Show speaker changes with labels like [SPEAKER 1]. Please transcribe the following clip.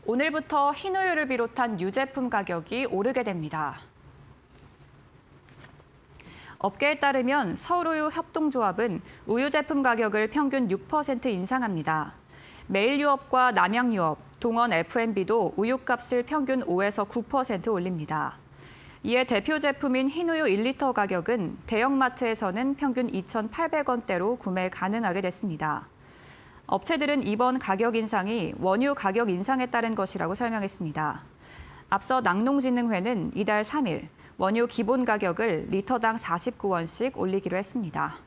[SPEAKER 1] 오늘부터 흰우유를 비롯한 유제품 가격이 오르게 됩니다. 업계에 따르면 서울우유 협동조합은 우유 제품 가격을 평균 6% 인상합니다. 매일유업과 남양유업, 동원 F&B도 우유값을 평균 5에서 9% 올립니다. 이에 대표 제품인 흰우유 1리터 가격은 대형마트에서는 평균 2,800원대로 구매 가능하게 됐습니다. 업체들은 이번 가격 인상이 원유 가격 인상에 따른 것이라고 설명했습니다. 앞서 낙농진흥회는 이달 3일 원유 기본 가격을 리터당 49원씩 올리기로 했습니다.